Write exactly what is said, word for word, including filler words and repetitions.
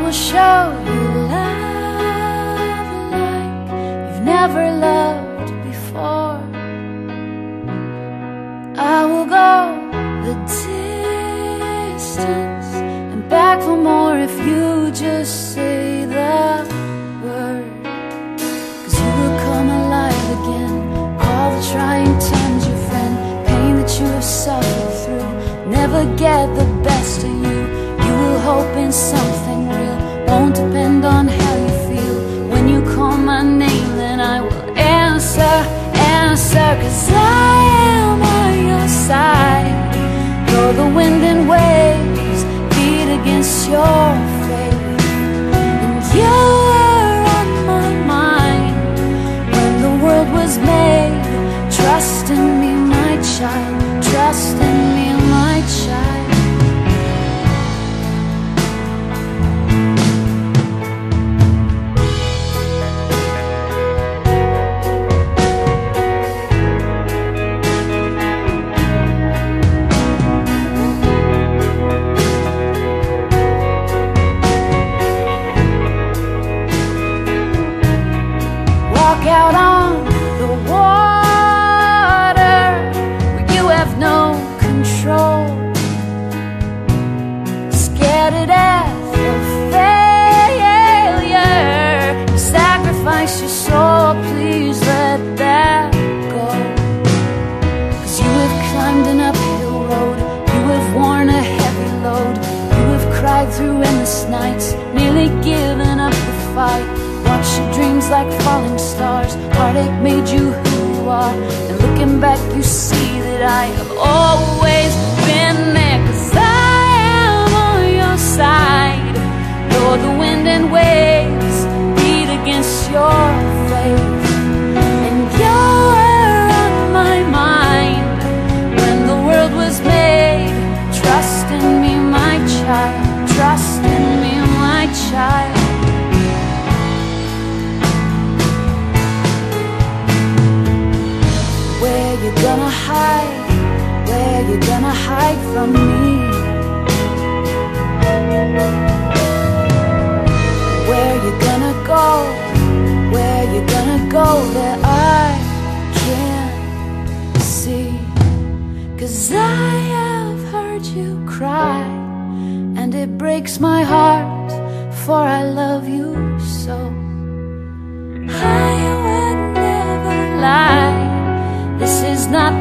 I'ma show you love like you've never loved before. I will go the distance and back for more if you just say the word. 'Cause you will come alive again. All the trying times your friend, pain that you have suffered through, never get the best of you. You will hope in something real, won't depend on how you feel. When you call my name, then I will answer, answer. 'Cause I am on your side. Though the wind and waves beat against your faith, and you were on my mind when the world was made. Trust in me, my child, trust in me, my child. Walk out on the water where you have no control. Scared to death of failure, you sacrifice your soul, please let that go. 'Cause you have climbed an uphill road, you have worn a heavy load, you have cried through endless nights, nearly given up the fight. Watch your dreams like falling stars, heartache made you who you are. And looking back you see that I have always been there. 'Cause I am on your side. Though the wind and waves beat against your faith, and you were on my mind when the world was made. Trust in me, my child, trust in me, my child. Where you gonna hide? Where you gonna hide from me? Where you gonna go? Where you gonna go that I can't see? 'Cause I have heard you cry, and it breaks my heart, for I love you so. I would never lie. This is not